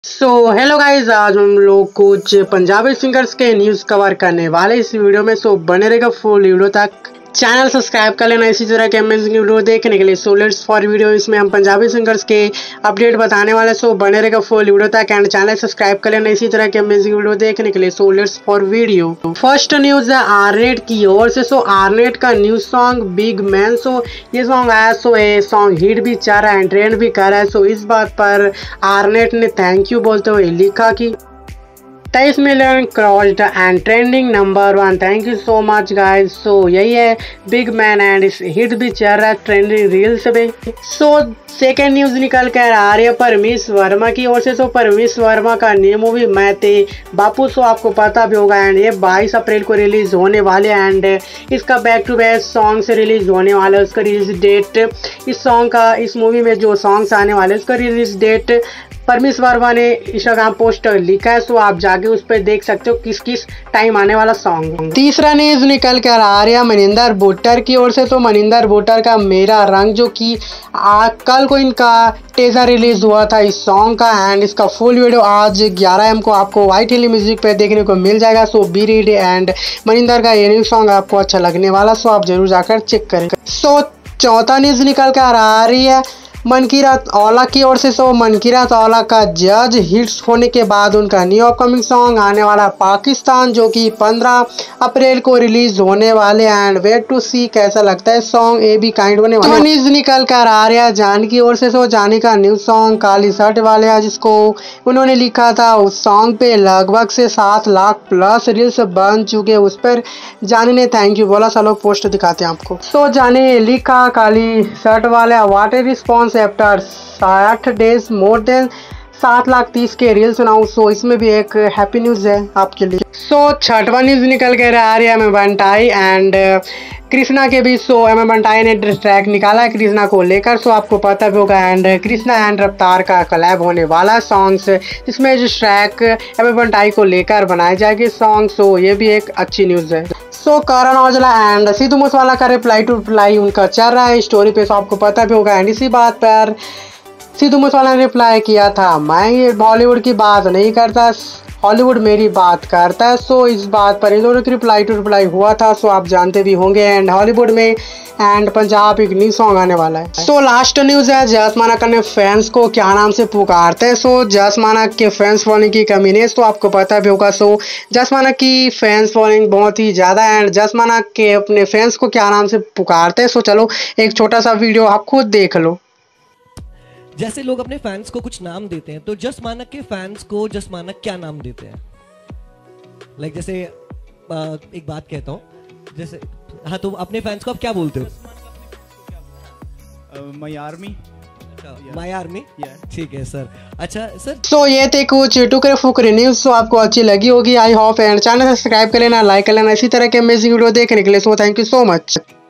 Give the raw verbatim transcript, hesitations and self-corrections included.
So hello guys, आज हम लोग कुछ पंजाबी सिंगर्स के न्यूज़ कवर करने वाले इस वीडियो में। सो बने रहेगा फुल वीडियो तक। चैनल सब्सक्राइब कर लेना इसी तरह के अमेजिंग वीडियो देखने के लिए। सो लेट्स फॉर वीडियो, इसमें हम पंजाबी सिंगर्स के अपडेट बताने वाले। सो बने रहेगा फुल वीडियो तक एंड चैनल सब्सक्राइब कर लेना इसी तरह के अमेजिंग वीडियो देखने के लिए। So let's for video. First news है आर्नेट की ओर से। सो आर्नेट का new song big man, so ये सॉन्ग आया, सो ये सॉन्ग हिट भी चाह रहा है, ट्रेंड भी कर रहा है। सो इस बात पर आर्नेट ने थैंक यू बोलते हुए लिखा कि तेईस million crossed and trending number one, thank you so much guys. So यही है बिग मैन एंड इस हिट भी चल रहा है ट्रेंडिंग रील्स पे। सो सेकेंड न्यूज निकल कर आ रही है परमीश वर्मा की ओर से। सो परमीश वर्मा का न्यू मूवी मैं ते बापू, सो आपको पता भी होगा एंड ये बाईस अप्रैल को रिलीज होने वाले एंड इसका बैक टू बैक सॉन्ग से रिलीज होने वाला है। उसका रिलीज डेट, इस सॉन्ग का, इस मूवी में जो सॉन्ग्स आने वाले उसका रिलीज डेट परमीश वर्मा ने इंस्टाग्राम पोस्ट लिखा है। सो आप जाके उस पर देख सकते हो किस किस टाइम आने वाला सॉन्ग। तीसरा न्यूज निकल कर आ रहा है मनिंदर बुट्टर की ओर से। तो मनिंदर बुट्टर का मेरा रंग, जो कि कल को इनका टेजर रिलीज हुआ था इस सॉन्ग का एंड इसका फुल वीडियो आज ग्यारह एम को आपको वाइट हिली म्यूजिक पे देखने को मिल जाएगा। सो बी रीड एंड मनिंदर का ये न्यू सॉन्ग आपको अच्छा लगने वाला, सो आप जरूर जाकर चेक करें। सो चौथा न्यूज निकल कर आ रही है मनकीरत औला की ओर से। सो मनकीरत औला का जज हिट्स होने के बाद उनका न्यू अपकमिंग सॉन्ग आने वाला पाकिस्तान, जो कि पंद्रह अप्रैल को रिलीज होने वाले एंड वेट टू सी कैसा लगता है सॉन्ग, ए बी काइंड होने वाला। तो न्यूज निकल कर आ रहा है जान की ओर से। सो जानी का न्यू सॉन्ग काली शर्ट वाले है, जिसको उन्होंने लिखा था, उस सॉन्ग पे लगभग से सात लाख प्लस रील्स बन चुके। उस पर जानी ने थैंक यू बोला। चलो पोस्ट दिखाते हैं आपको। सो जानी ने लिखा काली शर्ट वाले व्हाट ए रिस्पॉन्स आफ्टर साठ डेज मोर देन सात लाख तीस के रील्स बनाऊँ। सो इसमें भी एक हैप्पी न्यूज है आपके लिए। सो छठवां न्यूज निकल कर आ रही है एम बंटाई एंड कृष्णा के बीच। सो एम बंटाई ने ट्रैक निकाला है कृष्णा को लेकर, सो आपको पता भी होगा एंड कृष्णा एंड रफ्तार का कलैब होने वाला सॉन्ग्स, जिसमें जो ट्रैक एम बंटाई को लेकर बनाए जाएंगे सॉन्ग। सो ये भी एक अच्छी न्यूज है। सो करण औजला एंड सिद्धू मूसेवाला का रिप्लाई टू रिप्लाई उनका चल रहा है स्टोरी पे, सो आपको पता भी होगा एंड इसी बात पर सिद्धू मूसेवाला ने रिप्लाई किया था, मैं बॉलीवुड की बात नहीं करता, हॉलीवुड मेरी बात करता है। सो इस बात पर इन दोनों की रिप्लाई टू रिप्लाई हुआ था, सो आप जानते भी होंगे एंड हॉलीवुड में एंड पंजाब एक न्यू सॉन्ग आने वाला है। सो लास्ट न्यूज है जस मानक ने फैंस को क्या नाम से पुकारते हैं। सो जस मानक के फैंस फॉलोइंग की कमी नहीं, तो आपको पता भी होगा। सो जस मानक की फैंस फॉलोइंग बहुत ही ज्यादा है एंड जस मानक के अपने फैंस को क्या नाम से पुकारते हैं। सो चलो एक छोटा सा वीडियो आप खुद देख लो। जैसे लोग अपने फैंस को कुछ नाम देते हैं, तो जस मानक के फैंस को जस मानक क्या नाम देते हैं? लाइक like जैसे एक बात कहता हूँ, जैसे हाँ, तो अपने फैंस को आप क्या बोलते हो? My army. माय आर्मी, ठीक है सर। अच्छा सर, सो ये थे कुछ टुकड़े फुकरे न्यूज। सो आपको अच्छी लगी होगी I hope and channel subscribe कर लेना, लाइक कर लेना इसी तरह के अमेजिंग वीडियो देखने के लिए। So thank you so much.